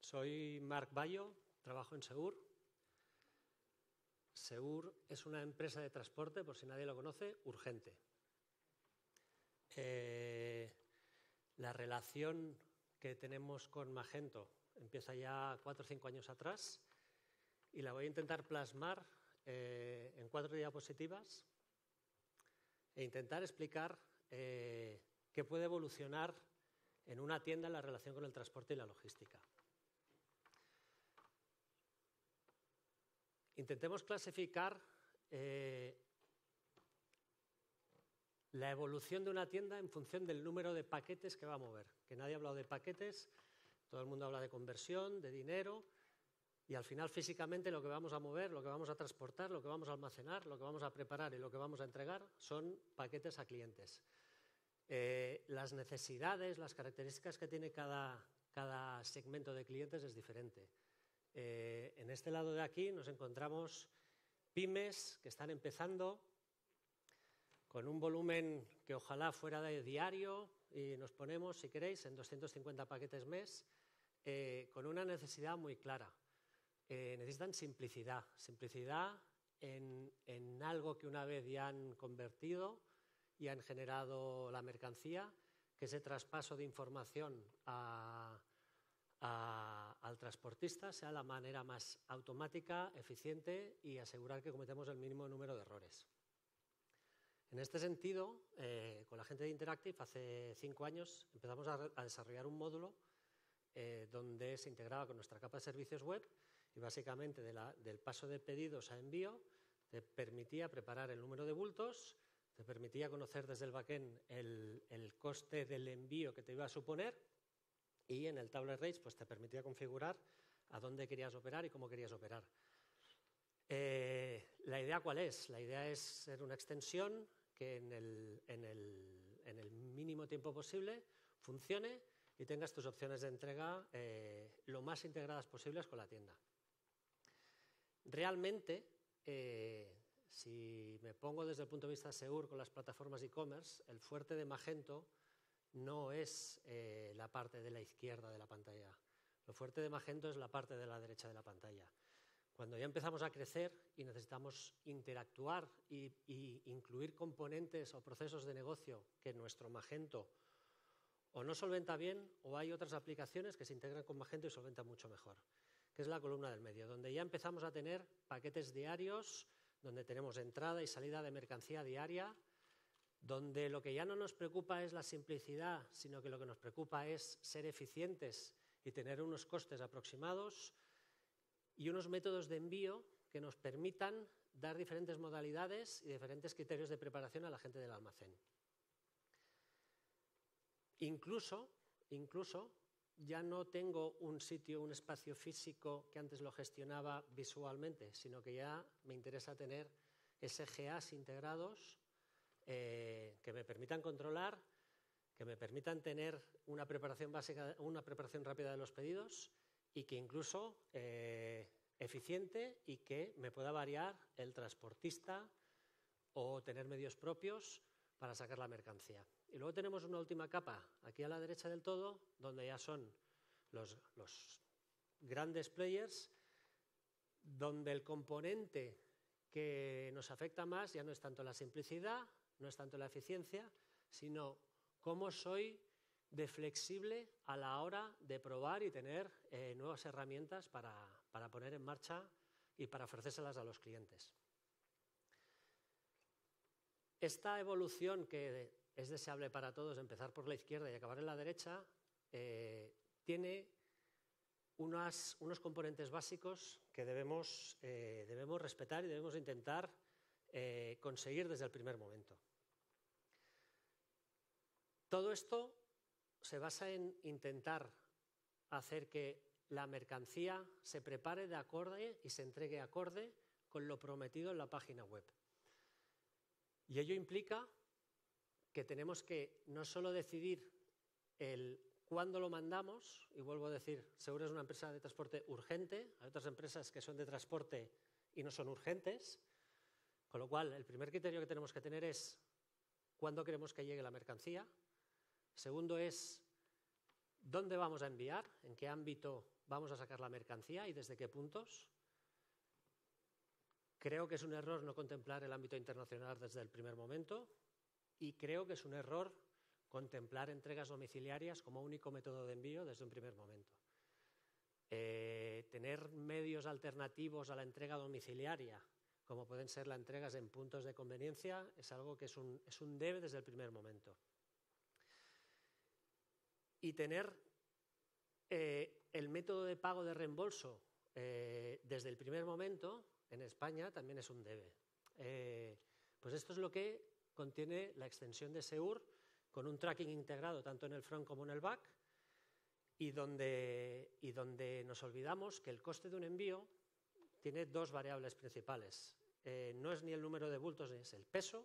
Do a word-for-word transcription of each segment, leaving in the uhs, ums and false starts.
Soy Marc Bayo, trabajo en Segur. Segur es una empresa de transporte, por si nadie lo conoce, urgente. Eh, la relación que tenemos con Magento empieza ya cuatro o cinco años atrás y la voy a intentar plasmar eh, en cuatro diapositivas e intentar explicar eh, qué puede evolucionar en una tienda en la relación con el transporte y la logística. Intentemos clasificar eh, la evolución de una tienda en función del número de paquetes que va a mover. Que nadie ha hablado de paquetes, todo el mundo habla de conversión, de dinero, y al final físicamente lo que vamos a mover, lo que vamos a transportar, lo que vamos a almacenar, lo que vamos a preparar y lo que vamos a entregar son paquetes a clientes. Eh, las necesidades, las características que tiene cada, cada segmento de clientes es diferente. Eh, en este lado de aquí nos encontramos pymes que están empezando con un volumen que ojalá fuera de diario y nos ponemos, si queréis, en doscientos cincuenta paquetes mes, eh, con una necesidad muy clara. Eh, necesitan simplicidad, simplicidad en, en algo que una vez ya han convertido y han generado la mercancía, que ese traspaso de información a A, al transportista sea la manera más automática, eficiente y asegurar que cometemos el mínimo número de errores. En este sentido, eh, con la gente de Interactive, hace cinco años empezamos a, a desarrollar un módulo eh, donde se integraba con nuestra capa de servicios web y básicamente de la, del paso de pedidos a envío te permitía preparar el número de bultos, te permitía conocer desde el backend el, el coste del envío que te iba a suponer. Y en el Table Rates pues, te permitía configurar a dónde querías operar y cómo querías operar. Eh, ¿La idea cuál es? La idea es ser una extensión que en el, en, el, en el mínimo tiempo posible funcione y tengas tus opciones de entrega eh, lo más integradas posibles con la tienda. Realmente, eh, si me pongo desde el punto de vista Segur con las plataformas e-commerce, el fuerte de Magento no es eh, la parte de la izquierda de la pantalla. Lo fuerte de Magento es la parte de la derecha de la pantalla. Cuando ya empezamos a crecer y necesitamos interactuar y, y incluir componentes o procesos de negocio que nuestro Magento o no solventa bien o hay otras aplicaciones que se integran con Magento y solventan mucho mejor, que es la columna del medio, donde ya empezamos a tener paquetes diarios, donde tenemos entrada y salida de mercancía diaria, donde lo que ya no nos preocupa es la simplicidad, sino que lo que nos preocupa es ser eficientes y tener unos costes aproximados y unos métodos de envío que nos permitan dar diferentes modalidades y diferentes criterios de preparación a la gente del almacén. Incluso, incluso ya no tengo un sitio, un espacio físico que antes lo gestionaba visualmente, sino que ya me interesa tener S G As integrados Eh, que me permitan controlar, que me permitan tener una preparación básica, una preparación rápida de los pedidos y que incluso eh, eficiente y que me pueda variar el transportista o tener medios propios para sacar la mercancía. Y luego tenemos una última capa aquí a la derecha del todo, donde ya son los, los grandes players, donde el componente que nos afecta más ya no es tanto la simplicidad, no es tanto la eficiencia, sino cómo soy de flexible a la hora de probar y tener eh, nuevas herramientas para, para poner en marcha y para ofrecérselas a los clientes. Esta evolución que es deseable para todos, empezar por la izquierda y acabar en la derecha, eh, tiene unas, unos componentes básicos que debemos, eh, debemos respetar y debemos intentar eh, conseguir desde el primer momento. Todo esto se basa en intentar hacer que la mercancía se prepare de acorde y se entregue acorde con lo prometido en la página web. Y ello implica que tenemos que no solo decidir el cuándo lo mandamos, y vuelvo a decir, Segur es una empresa de transporte urgente, hay otras empresas que son de transporte y no son urgentes, con lo cual el primer criterio que tenemos que tener es cuándo queremos que llegue la mercancía. Segundo es dónde vamos a enviar, en qué ámbito vamos a sacar la mercancía y desde qué puntos. Creo que es un error no contemplar el ámbito internacional desde el primer momento y creo que es un error contemplar entregas domiciliarias como único método de envío desde un primer momento. Eh, tener medios alternativos a la entrega domiciliaria, como pueden ser las entregas en puntos de conveniencia, es algo que es un, es un debe desde el primer momento. Y tener eh, el método de pago de reembolso eh, desde el primer momento en España también es un debe. Eh, pues esto es lo que contiene la extensión de SEUR con un tracking integrado tanto en el front como en el back y donde, y donde nos olvidamos que el coste de un envío tiene dos variables principales. Eh, no es ni el número de bultos, es el peso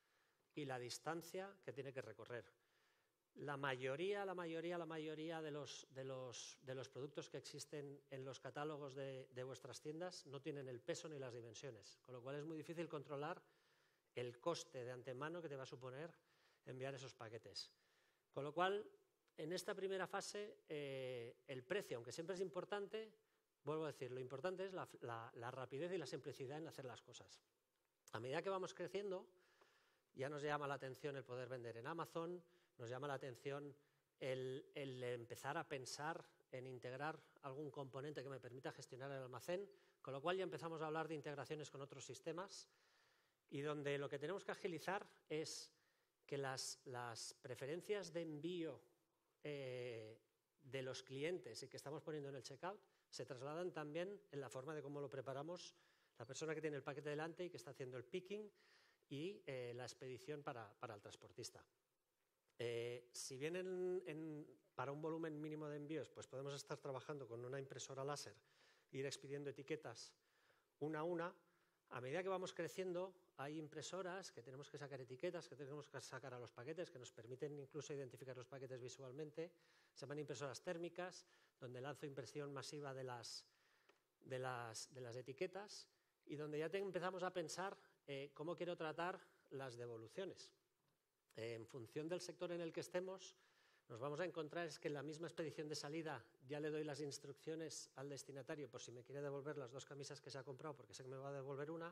y la distancia que tiene que recorrer. La mayoría, la mayoría, la mayoría de los, de los, de los productos que existen en los catálogos de, de vuestras tiendas no tienen el peso ni las dimensiones, con lo cual es muy difícil controlar el coste de antemano que te va a suponer enviar esos paquetes. Con lo cual, en esta primera fase, eh, el precio, aunque siempre es importante, vuelvo a decir, lo importante es la, la, la rapidez y la simplicidad en hacer las cosas. A medida que vamos creciendo, ya nos llama la atención el poder vender en Amazon, nos llama la atención el, el empezar a pensar en integrar algún componente que me permita gestionar el almacén, con lo cual ya empezamos a hablar de integraciones con otros sistemas y donde lo que tenemos que agilizar es que las, las preferencias de envío eh, de los clientes y que estamos poniendo en el checkout se trasladan también en la forma de cómo lo preparamos la persona que tiene el paquete delante y que está haciendo el picking y eh, la expedición para, para el transportista. Eh, si bien en, en, para un volumen mínimo de envíos pues podemos estar trabajando con una impresora láser e ir expidiendo etiquetas una a una, a medida que vamos creciendo hay impresoras que tenemos que sacar etiquetas, que tenemos que sacar a los paquetes, que nos permiten incluso identificar los paquetes visualmente. Se llaman impresoras térmicas, donde lanzo impresión masiva de las, de las, de las etiquetas y donde ya te, empezamos a pensar eh, cómo quiero tratar las devoluciones. Eh, en función del sector en el que estemos, nos vamos a encontrar es que en la misma expedición de salida ya le doy las instrucciones al destinatario por si me quiere devolver las dos camisas que se ha comprado porque sé que me va a devolver una,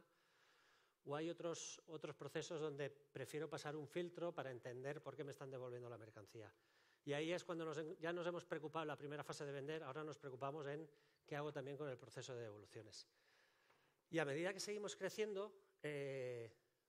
o hay otros, otros procesos donde prefiero pasar un filtro para entender por qué me están devolviendo la mercancía. Y ahí es cuando nos, ya nos hemos preocupado en la primera fase de vender, ahora nos preocupamos en qué hago también con el proceso de devoluciones. Y a medida que seguimos creciendo, eh,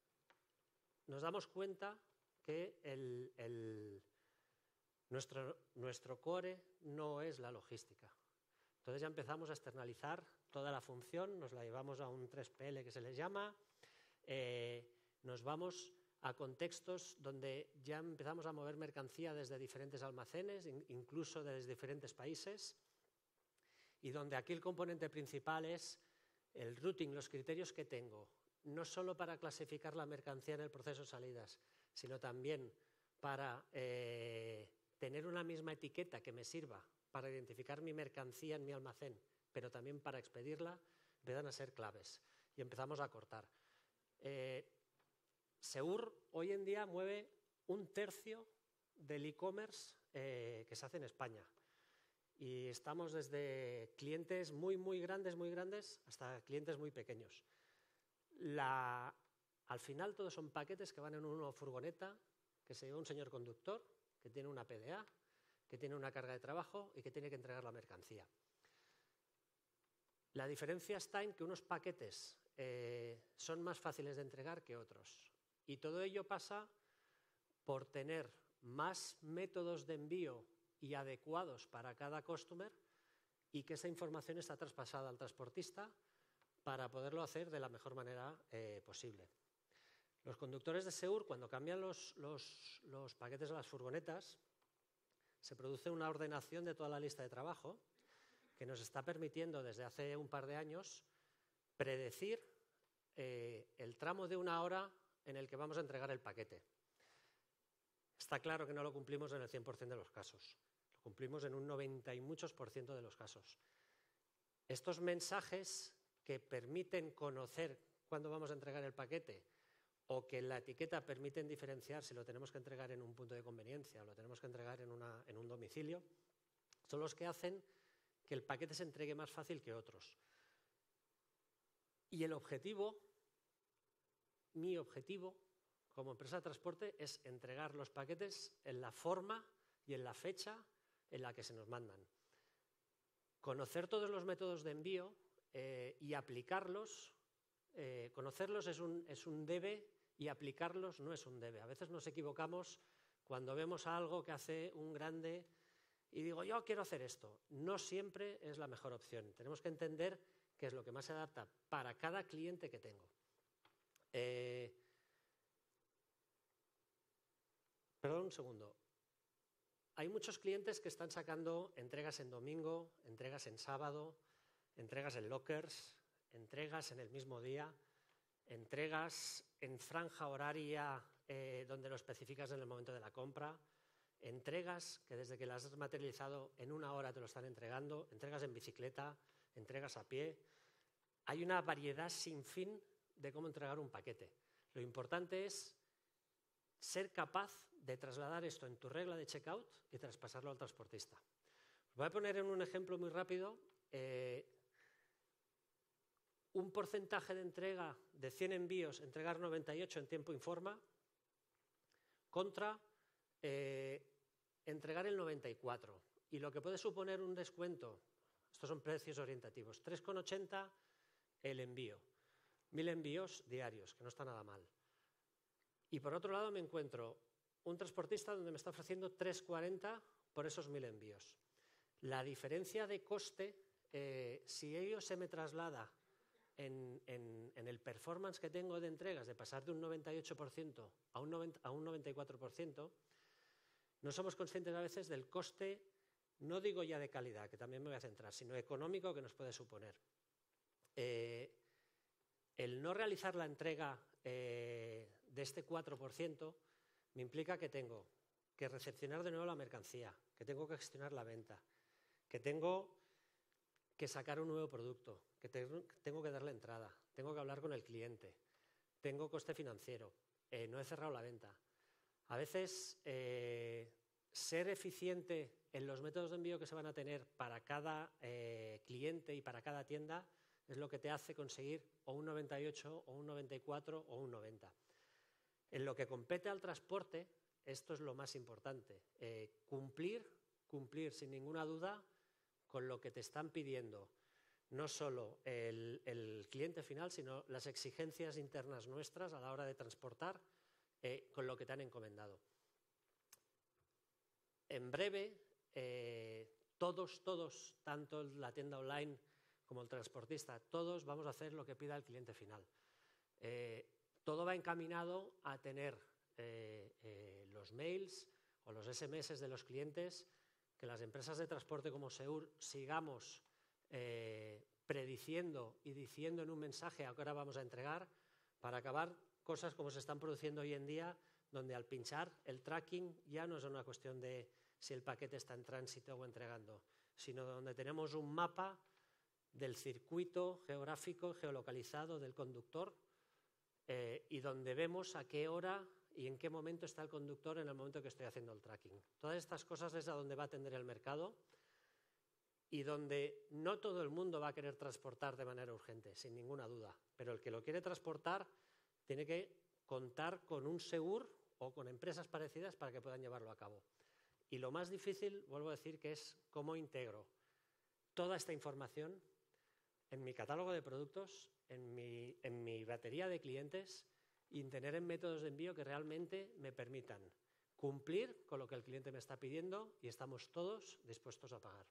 nos damos cuenta que el, el, nuestro, nuestro core no es la logística. Entonces ya empezamos a externalizar toda la función, nos la llevamos a un tres P L que se les llama, eh, nos vamos a contextos donde ya empezamos a mover mercancía desde diferentes almacenes, incluso desde diferentes países, y donde aquí el componente principal es el routing, los criterios que tengo, no solo para clasificar la mercancía en el proceso de salidas, sino también para eh, tener una misma etiqueta que me sirva para identificar mi mercancía en mi almacén, pero también para expedirla, empiezan a ser claves y empezamos a cortar. Eh, SEUR hoy en día mueve un tercio del e-commerce eh, que se hace en España y estamos desde clientes muy, muy grandes, muy grandes hasta clientes muy pequeños. La, al final todos son paquetes que van en una furgoneta que se lleva un señor conductor que tiene una P D A, que tiene una carga de trabajo y que tiene que entregar la mercancía. La diferencia está en que unos paquetes eh, son más fáciles de entregar que otros. Y todo ello pasa por tener más métodos de envío y adecuados para cada customer y que esa información está traspasada al transportista para poderlo hacer de la mejor manera eh, posible. Los conductores de SEUR, cuando cambian los, los, los paquetes a las furgonetas, se produce una ordenación de toda la lista de trabajo que nos está permitiendo desde hace un par de años predecir eh, el tramo de una hora en el que vamos a entregar el paquete. Está claro que no lo cumplimos en el cien por cien de los casos, lo cumplimos en un noventa y muchos por ciento de los casos. Estos mensajes que permiten conocer cuándo vamos a entregar el paquete o que la etiqueta permiten diferenciar si lo tenemos que entregar en un punto de conveniencia o lo tenemos que entregar en, una, en un domicilio, son los que hacen que el paquete se entregue más fácil que otros. Y el objetivo, mi objetivo como empresa de transporte es entregar los paquetes en la forma y en la fecha en la que se nos mandan. Conocer todos los métodos de envío eh, y aplicarlos, eh, conocerlos es un, es un debe y aplicarlos no es un debe. A veces nos equivocamos cuando vemos algo que hace un grande y digo, yo quiero hacer esto. No siempre es la mejor opción. Tenemos que entender qué es lo que más se adapta para cada cliente que tengo. Eh, perdón un segundo. Hay muchos clientes que están sacando entregas en domingo, entregas en sábado, entregas en lockers, entregas en el mismo día, entregas en franja horaria eh, donde lo especificas en el momento de la compra, entregas que desde que las has materializado en una hora te lo están entregando, entregas en bicicleta, entregas a pie. Hay una variedad sin fin de cómo entregar un paquete. Lo importante es ser capaz de trasladar esto en tu regla de checkout y traspasarlo al transportista. Os voy a poner en un ejemplo muy rápido eh, un porcentaje de entrega de cien envíos, entregar noventa y ocho en tiempo informa, contra eh, entregar el noventa y cuatro. Y lo que puede suponer un descuento, estos son precios orientativos, tres con ochenta el envío, mil envíos diarios, que no está nada mal. Y por otro lado me encuentro un transportista donde me está ofreciendo tres cuarenta por esos mil envíos. La diferencia de coste, eh, si ello se me traslada en, en, en el performance que tengo de entregas, de pasar de un noventa y ocho por ciento a un, noventa, a un noventa y cuatro por ciento, no somos conscientes a veces del coste, no digo ya de calidad, que también me voy a centrar, sino económico que nos puede suponer. Eh, el no realizar la entrega eh, de este cuatro por ciento me implica que tengo que recepcionar de nuevo la mercancía, que tengo que gestionar la venta, que tengo que sacar un nuevo producto, que te, tengo que darle entrada, tengo que hablar con el cliente, tengo coste financiero, eh, no he cerrado la venta. A veces eh, ser eficiente en los métodos de envío que se van a tener para cada eh, cliente y para cada tienda es lo que te hace conseguir o un noventa y ocho, o un noventa y cuatro o un noventa. En lo que compete al transporte, esto es lo más importante, eh, cumplir, cumplir sin ninguna duda con lo que te están pidiendo, no solo el, el cliente final, sino las exigencias internas nuestras a la hora de transportar eh, con lo que te han encomendado. En breve, eh, todos, todos, tanto la tienda online como el transportista, todos vamos a hacer lo que pida el cliente final. Eh, todo va encaminado a tener eh, eh, los mails o los ese eme eses de los clientes, que las empresas de transporte como Seur sigamos eh, prediciendo y diciendo en un mensaje a qué hora vamos a entregar, para acabar cosas como se están produciendo hoy en día, donde al pinchar el tracking ya no es una cuestión de si el paquete está en tránsito o entregando, sino donde tenemos un mapa del circuito geográfico geolocalizado del conductor eh, y donde vemos a qué hora y en qué momento está el conductor en el momento que estoy haciendo el tracking. Todas estas cosas es a donde va a tender el mercado y donde no todo el mundo va a querer transportar de manera urgente, sin ninguna duda, pero el que lo quiere transportar tiene que contar con un Seur o con empresas parecidas para que puedan llevarlo a cabo. Y lo más difícil, vuelvo a decir, que es cómo integro toda esta información en mi catálogo de productos, en mi, en mi batería de clientes y tener en métodos de envío que realmente me permitan cumplir con lo que el cliente me está pidiendo y estamos todos dispuestos a pagar.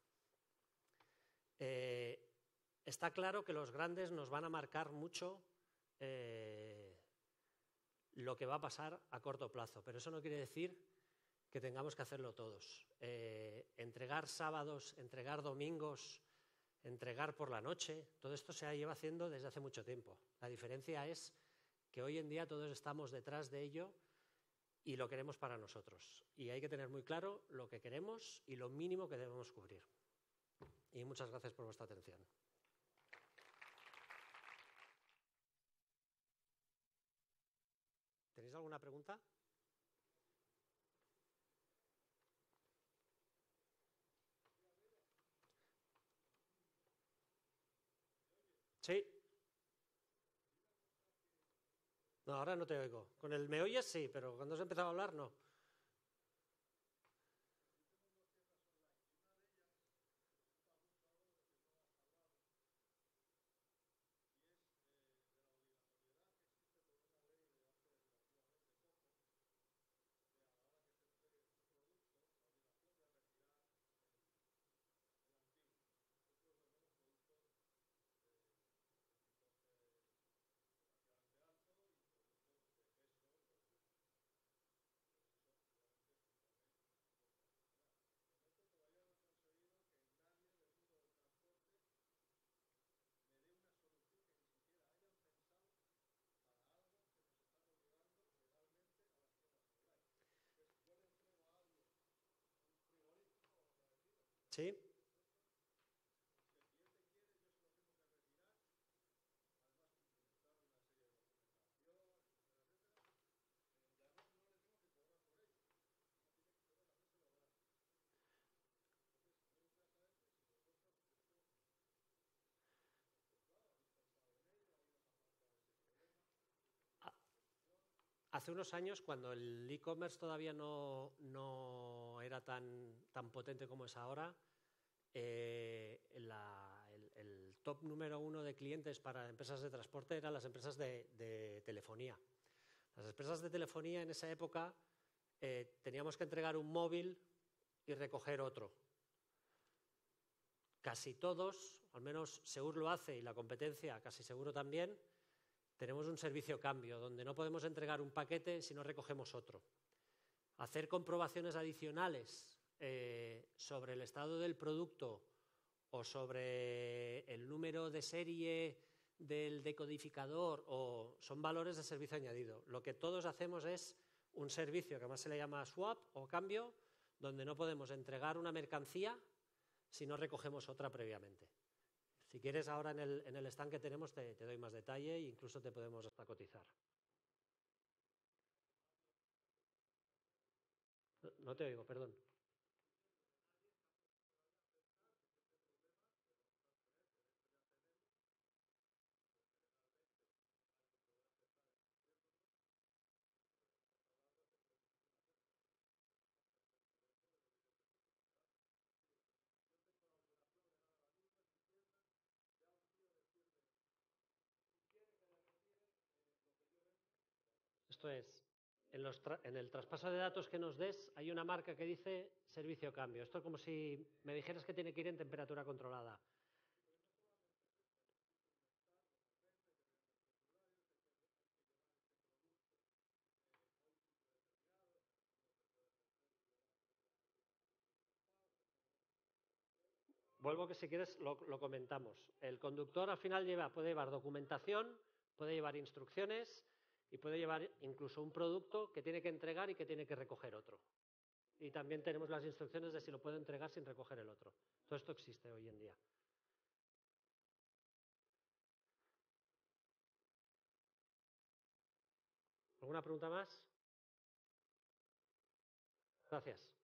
Eh, está claro que los grandes nos van a marcar mucho eh, lo que va a pasar a corto plazo, pero eso no quiere decir que tengamos que hacerlo todos. Eh, entregar sábados, entregar domingos, entregar por la noche, todo esto se lleva haciendo desde hace mucho tiempo. La diferencia es que hoy en día todos estamos detrás de ello y lo queremos para nosotros. Y hay que tener muy claro lo que queremos y lo mínimo que debemos cubrir. Y muchas gracias por vuestra atención. ¿Tenéis alguna pregunta? Sí. No, ahora no te oigo. Con el me oyes sí, pero cuando has empezado a hablar no. Sí. Hace unos años, cuando el e-commerce todavía no, no era tan, tan potente como es ahora, eh, la, el, el top número uno de clientes para empresas de transporte eran las empresas de, de telefonía. Las empresas de telefonía en esa época eh, teníamos que entregar un móvil y recoger otro. Casi todos, al menos Seur lo hace y la competencia casi seguro también, tenemos un servicio cambio, donde no podemos entregar un paquete si no recogemos otro. Hacer comprobaciones adicionales eh, sobre el estado del producto o sobre el número de serie del decodificador o son valores de servicio añadido. Lo que todos hacemos es un servicio que más se le llama swap o cambio, donde no podemos entregar una mercancía si no recogemos otra previamente. Si quieres, ahora en el, en el stand que tenemos te, te doy más detalle e incluso te podemos hasta cotizar. No, no te oigo, perdón. Esto es, en, los en el traspaso de datos que nos des hay una marca que dice servicio cambio. Esto es como si me dijeras que tiene que ir en temperatura controlada. Vuelvo que si quieres lo, lo comentamos. El conductor al final lleva, puede llevar documentación, puede llevar instrucciones y puede llevar incluso un producto que tiene que entregar y que tiene que recoger otro. Y también tenemos las instrucciones de si lo puede entregar sin recoger el otro. Todo esto existe hoy en día. ¿Alguna pregunta más? Gracias.